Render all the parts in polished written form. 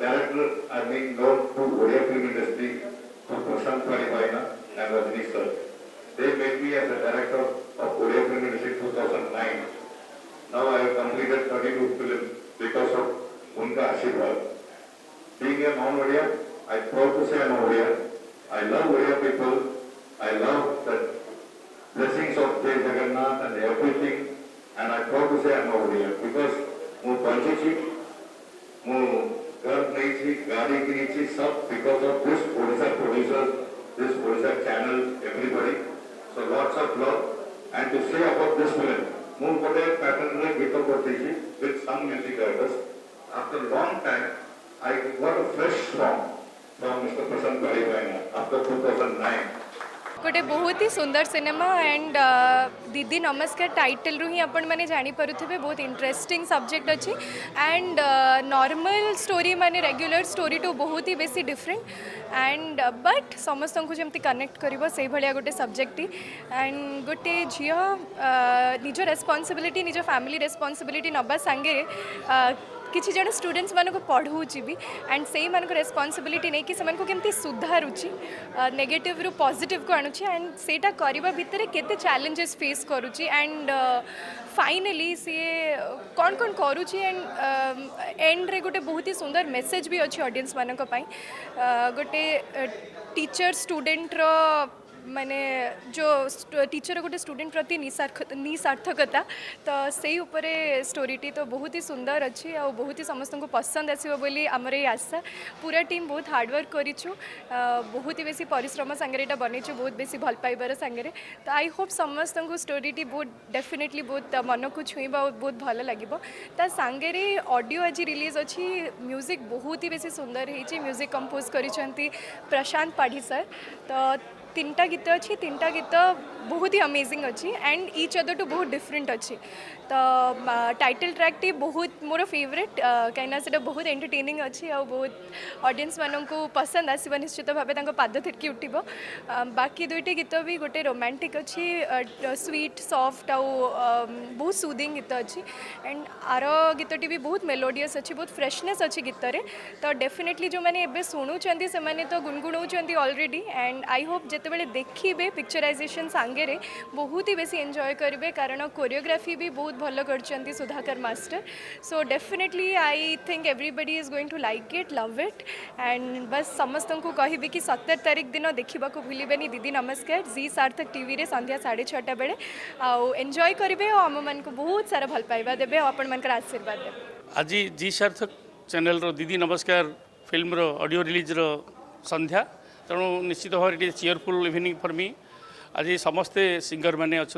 director are being known to Oriya film industry to Prashant Paripaina and Rajni sir. They made me as a director of Oriya film industry in 2009. Now I have completed 32 films because of Unka Ashirwad. Being a non-Oriya, I am proud to say I am Oriya. I love Oriya people. I love the blessings of Jai Jagannath and everything. And I am proud to say I am Oriya because I am घर नहीं थी, गाड़ी की नहीं थी, सब because of this Odisha producer, this Odisha channel, everybody. So lots of love. And to say about this film, मैं कोटे pattern में गीतों करती थी with some music directors. After a long time, I got a fresh song from Mr. Prashant Paripaina after 2009. गोटे बहुत ही सुंदर cinema and दीदी नमस्कार टाइटल रू ही आपण माने जानी परुथिबे बहुत इंटरेस्टिंग सब्जेक्ट अच्छी एंड नॉर्मल स्टोरी माने रेगुलर स्टोरी टू बहुत ही बेसी डिफरेंट एंड बट समस्त को जमती कनेक्ट करिवो से भलिया गोटे सब्जेक्ट एंड गोटे झियो निज रेस्पॉन्सिबिलिटी निज फैमिली रेस्पॉन्सिबिलिटी नबा संगे किसी जन स्टूडेंट्स मानको पढ़ाऊँगी भी एंड से मान रेस्पॉन्सिबिलिटी नहीं कि से केमती सुधारुची नेगेटिव रु पॉजिटिव को आणुची एंड सेटा करबा भितर केते चैलेंजेस फेस करूची एंड फाइनली सी कौन कौन करूची एंड एंड रे गोटे बहुत ही सुंदर मेसेज भी अच्छी ऑडियंस मानक पई गोटे टीचर स्टूडेंट रो माने जो टीचर गोटे स्टूडेंट प्रति निसार्थकता तो से उपरे स्टोरीटी तो बहुत ही सुंदर अच्छी और बहुत ही समस्त को पसंद आसो बोली आमर ये आशा पूरा टीम बहुत हार्डवर्क करूँ बहुत ही बेसी परिश्रम सांगे बनईचु बहुत बेसी भल पाइबार सांगे तो आई होप समस्त को स्टोरीटी बहुत डेफिनेटली बहुत मन को छुईबा बहुत भल लगे ता सांगे ऑडियो आज रिलीज अच्छी म्यूजिक बहुत ही बेसी सुंदर है म्यूजिक कंपोज करिसेंती प्रशांत पाढ़ी सर तो तीनटा गीत अच्छी तीनटा गीत बहुत ही अमेजिंग अच्छी एंड ईच अदर टू बहुत डिफरेंट अच्छी तो टाइटल ट्रैक टी बहुत मोर फेवरेट कहीं से बहुत एंटरटेनिंग अच्छी और बहुत ऑडियंस मान को पसंद आसो निश्चित भाव पाद थिरकी उठब बाकी दुईटी गीत भी गोटे रोमांटिक अच्छी स्वीट सॉफ्ट आउ बहुत सुदिंग गीत अच्छी एंड आर गीतटी भी बहुत मेलोडियस अच्छी बहुत फ्रेशनेस अच्छी गीत तो डेफिनेटली जो मैंने एबे शुणुंट से मैंने तो गुनगुणाऊँ ऑलरेडी एंड आई होप जितेबाला देखिए पिक्चराइजेशन सांगे रे बहुत ही बेसी एंजॉय करेंगे कारण कोरियोग्राफी भी बहुत भल कर Sudhakar master so definitely I think everybody is going to like it love it and बस समस्त को कहि कि 17 तारिख दिन देखा भूलें दीदी नमस्कार जी सार्थक टीवी रे संध्या 6:30 बेले आउ एंजॉय करेंगे और आम मान को बहुत सारा भल पाइबा देबे आपण मान आशीर्वाद देबे आज जी सार्थक चैनल रो दीदी नमस्कार फिल्म रो ऑडियो रिलीज रो संध्या तेणु निश्चित भाव ये चीयरफुल इवनिंग फॉर मी आज समस्ते सिंगर मैंने अच्छा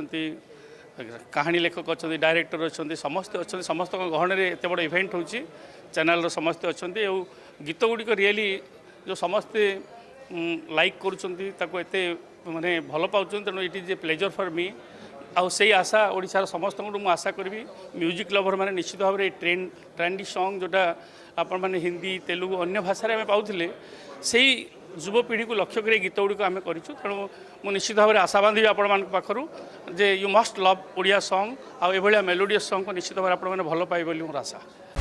कहानी लेखक अच्छा डायरेक्टर अच्छा समस्ते अच्छा समस्त गहन में एत बड़ इवेंट हो चैनल समस्ते अच्छा गीत गुड़िक रियली जो समस्ते लाइक करते माने भल पाँच तेणु it is a pleasure for me आउ से आशा ओडिशार समस्त को आशा करी म्यूजिक लवर मैंने निश्चित भाव में ट्रेंडी सॉन्ग जोटा आपण मैंने हिंदी तेलुगु अन्य भाषा में पाऊले से युवपीढ़ी को लक्ष्य कर गीत गुड़िक आम करूँ तेणु मुझे निश्चित भाव में आशा बांधि आपण पाखु जे you must love Odia song आउ मेलोडियस सॉन्ग को निश्चित भाव में भल पाइबे मोर आशा।